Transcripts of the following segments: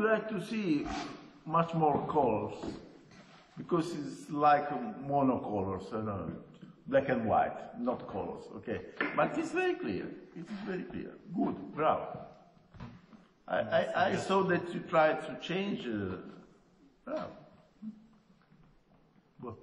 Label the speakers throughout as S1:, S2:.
S1: like to see much more colors, because it's like monocolors, black and white, not colors, okay? But it's very clear, it is very clear. Good, bravo. I saw that you tried to change, bravo. What?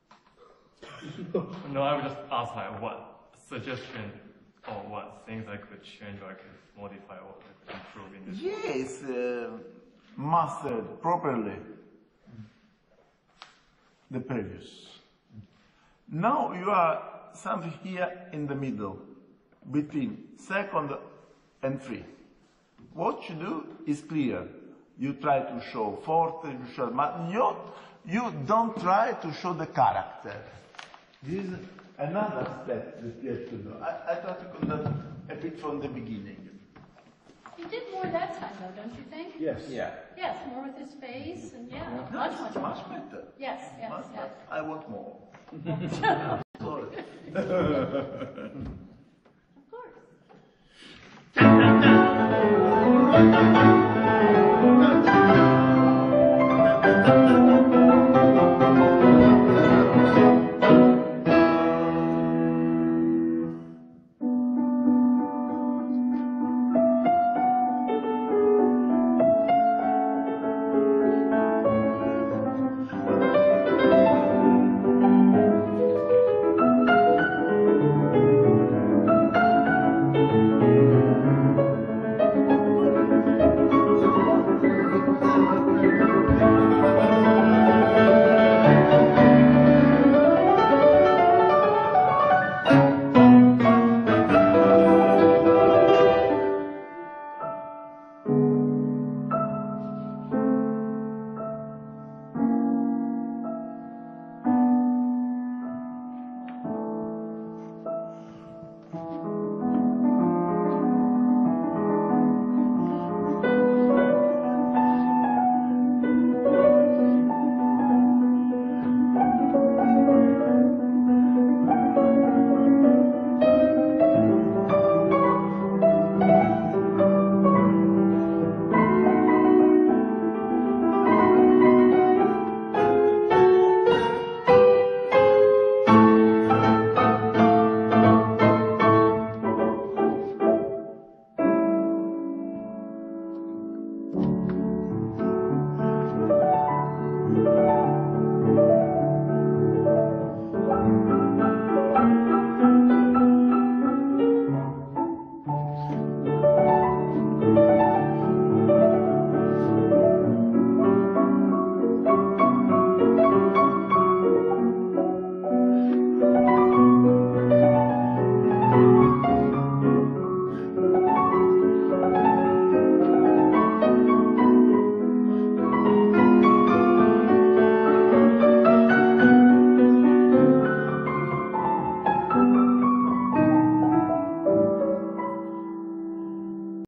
S2: No, I would just ask like what suggestion or what things I could change or I could modify or I could improve in this.
S1: Yes, mastered properly the previous. Now you are something here in the middle, between second and three. What you do is clear. You try to show forte, you show, but you don't try to show the character. This is another step that you have to do. I try to conduct a bit from the beginning.
S3: You did more that time, though, don't you think?
S1: Yes. Yeah.
S3: Yes, more with his face, and yeah,
S1: No,
S3: much,
S1: it's
S3: much,
S1: much better.
S3: Yes, yes,
S1: Much
S3: yes.
S1: better. I want more. Sorry.
S3: Of course.